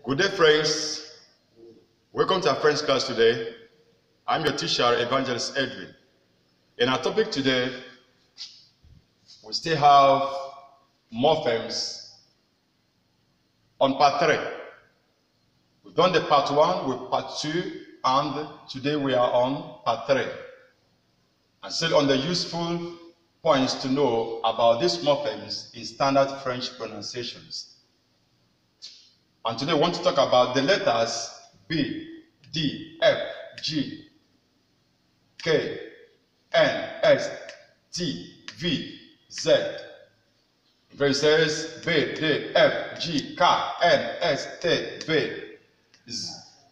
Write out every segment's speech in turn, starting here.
Good day, friends. Welcome to our French class today. I'm your teacher, Evangelist Edwin. In our topic today, we still have morphemes on part 3. We've done the part 1 with part 2, and today we are on part 3. And still on the useful points to know about these morphemes in standard French pronunciations. And today I want to talk about the letters B, D, F, G, K, N, S, T, V, Z. It says B, D, F, G, K, N, S, T, V, Z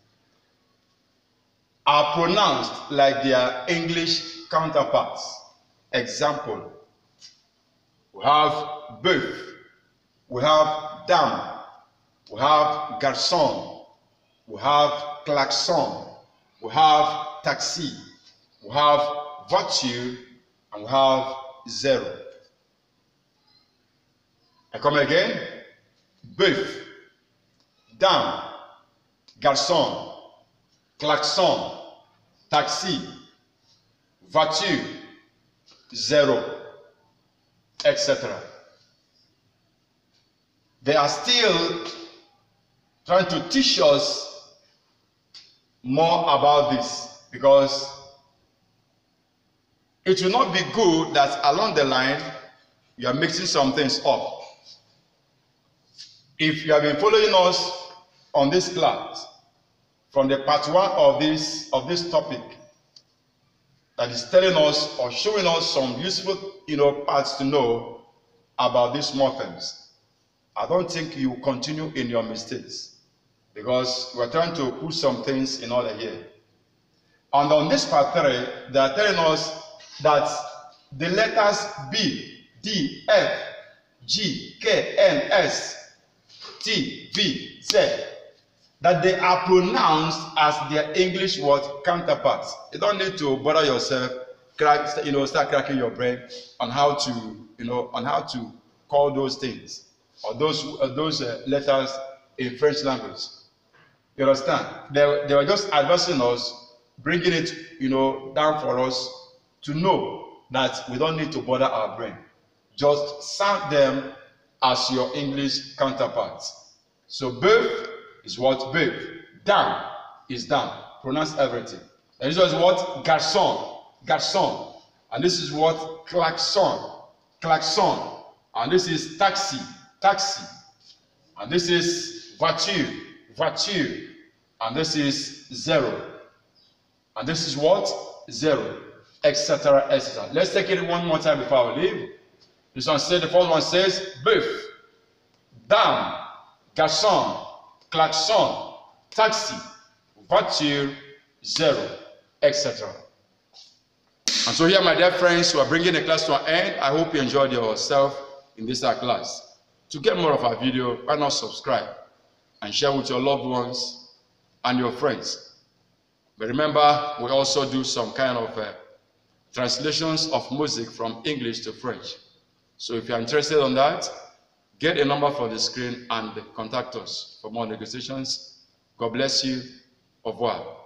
are pronounced like their English counterparts. Example, we have bœuf, we have dame, we have garçon, we have klaxon, we have taxi, we have voiture, and we have zero. I come again. Bœuf, dame, garçon, klaxon, taxi, voiture, zero, etc. They are still trying to teach us more about this, because it will not be good that along the line you are mixing some things up. If you have been following us on this class from the part 1 of this topic, that is telling us or showing us some useful parts to know about these morphemes, I don't think you will continue in your mistakes, because we're trying to put some things in order here. And on this part 3, they are telling us that the letters B, D, F, G, K, N, S, T, V, Z, that they are pronounced as their English word counterparts. You don't need to bother yourself, start cracking your brain on how to call those things or those letters in French language. You understand? They were just advising us, bringing it, down for us to know that we don't need to bother our brain. Just sound them as your English counterparts. So bœuf is what? Bœuf. Dame is dame. Pronounce everything. And this is what? Garçon. Garçon. And this is what? Klaxon. Klaxon. And this is taxi. Taxi. And this is voiture. Voiture. And this is zero. And this is what? Zero. Etc. etc. Let's take it one more time before we leave. This one says, the first one says bœuf, dame, garçon, klaxon, taxi, voiture, zero, etc. And so here, my dear friends, who are bringing the class to an end, I hope you enjoyed yourself in this class. To get more of our video, why not subscribe and share with your loved ones and your friends. But remember, we also do some kind of translations of music from English to French. So if you're interested in that, get a number for the screen and contact us for more negotiations. God bless you. Au revoir.